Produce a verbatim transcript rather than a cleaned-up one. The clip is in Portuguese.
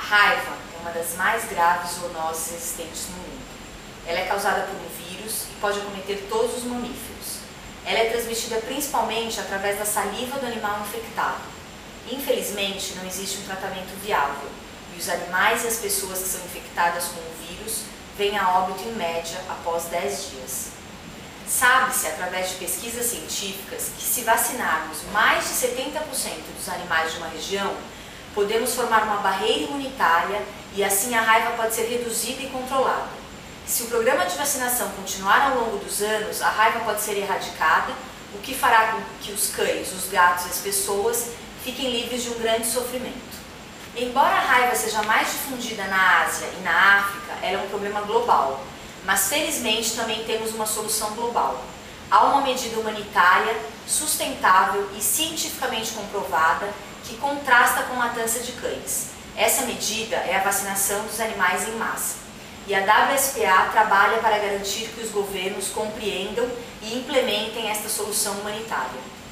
raiva é uma das mais graves zoonoses existentes no mundo. Ela é causada por um vírus e pode acometer todos os mamíferos. Ela é transmitida principalmente através da saliva do animal infectado. Infelizmente, não existe um tratamento viável e os animais e as pessoas que são infectadas com o vírus vêm a óbito em média após dez dias. Sabe-se, através de pesquisas científicas, que se vacinarmos mais de setenta por cento dos animais de uma região, podemos formar uma barreira imunitária e assim a raiva pode ser reduzida e controlada. Se o programa de vacinação continuar ao longo dos anos, a raiva pode ser erradicada, o que fará com que os cães, os gatos e as pessoas fiquem livres de um grande sofrimento. Embora a raiva seja mais difundida na Ásia e na África, ela é um problema global. Mas felizmente também temos uma solução global. Há uma medida humanitária, sustentável e cientificamente comprovada que contrasta com a matança de cães. Essa medida é a vacinação dos animais em massa. E a W S P A trabalha para garantir que os governos compreendam e implementem esta solução humanitária.